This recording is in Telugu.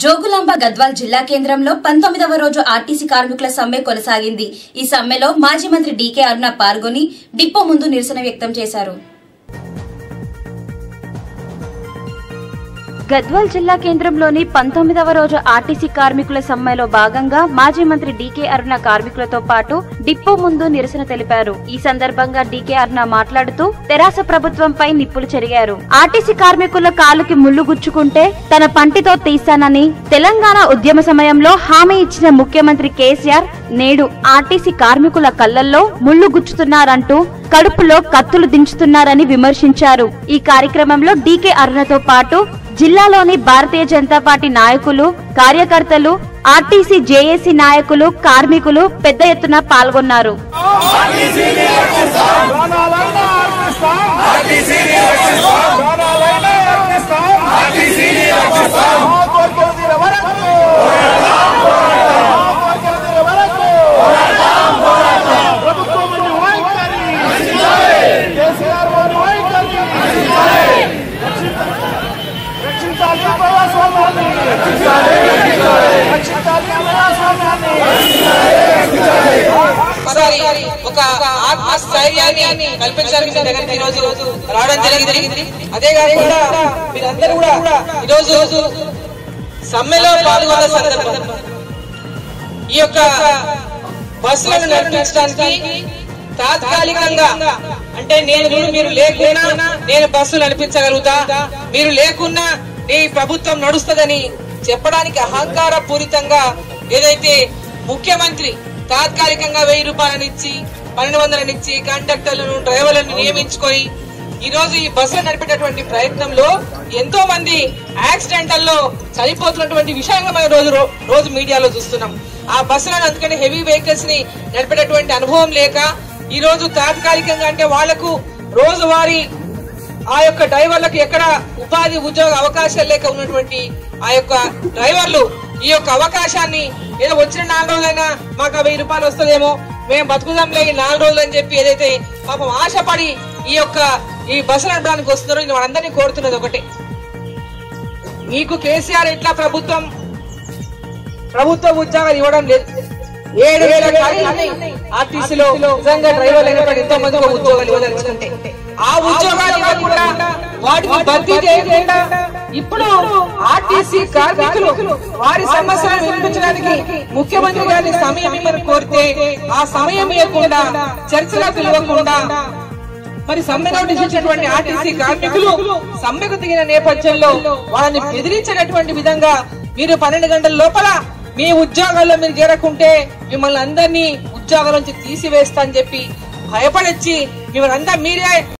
జోగులాంబ గద్వాల్ జిల్లా కేంద్రంలో 19వ రోజు ఆర్టీసీ కార్మికుల సమ్మె కొనసాగింది। ఈ సమ్మెలో మాజీ మంత్రి డీకే అరుణ పాల్గొని డిపో ముందు నిరసన వ్యక్తం చేశారు। గద్వాల్ జిల్లా కేంద్రంలోని 19వ రోజు ఆర్టీసీ కార్మికుల సమ్మెలో భాగంగా మాజీ మంత్రి డీకే అరుణ కార్మికులతో పాటు డిపో ముందు నిరసన తెలిపారు। ఈ సందర్భంగా డీకే అరుణ మాట్లాడుతూ తెరాస ప్రభుత్వంపై నిప్పులు చెరిగారు। ఆర్టీసీ కార్మికుల కాలుకి ముళ్లు గుచ్చుకుంటే తన పంటితో తీస్తానని తెలంగాణ ఉద్యమ సమయంలో హామీ ఇచ్చిన ముఖ్యమంత్రి కేసీఆర్ నేడు ఆర్టీసీ కార్మికుల కళ్లల్లో ముళ్లు గుచ్చుతున్నారంటూ కడుపులో కత్తులు దించుతున్నారని విమర్శించారు। ఈ కార్యక్రమంలో డీకే అరుణతో పాటు జిల్లాలోని భారతీయ జనతా పార్టీ నాయకులు, కార్యకర్తలు, ఆర్టీసీ జేఏసీ నాయకులు, కార్మికులు పెద్ద ఎత్తున పాల్గొన్నారు। ఒక ఆత్మస్థైర్యాన్ని కల్పించడానికి ఈ రోజు రావడం జరిగింది। అదే కాకుండా మీరందరూ కూడా ఈరోజు సమ్మెలో పాల్గొన్న సందర్భంగా ఈ యొక్క బస్సులను నడిపించడానికి తాత్కాలికంగా అంటే మీరు లేకున్నా నేను బస్సు నడిపించగలుగుతా, మీరు లేకున్నా నీ ప్రభుత్వం నడుస్తుందని చెప్పడానికి అహంకార పూరితంగా ఏదైతే ముఖ్యమంత్రి తాత్కాలికంగా 1000 రూపాయలనిచ్చి 1200 కండక్టర్లను, డ్రైవర్లను నియమించుకొని ఈ రోజు ఈ బస్సులు నడిపేటటువంటి ప్రయత్నంలో ఎంతో మంది యాక్సిడెంటల్లో చనిపోతున్నటువంటి విషయంగా మనం రోజు మీడియాలో చూస్తున్నాం। ఆ బస్సులను అందుకని హెవీ వెహికల్స్ ని నడిపేటటువంటి అనుభవం లేక ఈ రోజు తాత్కాలికంగా అంటే వాళ్లకు రోజువారీ ఆ యొక్క డ్రైవర్లకు ఎక్కడ ఉపాధి ఉద్యోగ అవకాశాలు లేక ఉన్నటువంటి ఆ యొక్క డ్రైవర్లు ఈ యొక్క అవకాశాన్ని ఏదో వచ్చిన 4 రోజులైనా మాకు 1000 రూపాయలు వస్తుందేమో, మేము బతుకుదాంలే 4 రోజులు అని చెప్పి ఏదైతే పాపం ఆశపడి ఈ బస్సు నడపడానికి వస్తున్నారో నేను వాళ్ళందరినీ కోరుతున్నది ఒకటే, మీకు కేసీఆర్ ఎట్లా ప్రభుత్వ ఉద్యోగాలు ఇవ్వడం లేదు, 7,000 ఖాళీలు ఆర్టీసీలో నిజంగా డ్రైవర్లు ఎంతో మందికి ఉద్యోగాలు ఇవ్వదలుచుకుంటే ఆ ఉద్యోగాలు ఇవ్వకుండా వాటిని భర్తీ చేయకుండా ఇప్పుడు ఆర్టీసీ కార్మికులు వారి సమస్యలను వినిపించడానికి ముఖ్యమంత్రి గారిని సమయం ఇవ్వని కోరితే ఆ సమయం ఇవ్వకుండా చర్చలో పిలవకుండా మరి సమ్మె నోటీస్ ఇచ్చినటువంటి ఆర్టీసీ కార్మికులు సమ్మెకు దిగిన నేపథ్యంలో వాళ్ళని బెదిరించినటువంటి విధంగా మీరు 12 గంటల లోపల మీ ఉద్యోగాల్లో మీరు చేరకుంటే మిమ్మల్ని అందరినీ ఉద్యోగాల నుంచి తీసివేస్తా అని చెప్పి భయపడొచ్చి మిమ్మల్ని అందరూ మీరే